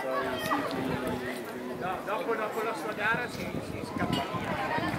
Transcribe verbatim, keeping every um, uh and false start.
No, dopo, dopo la sua gara si, si scappa via.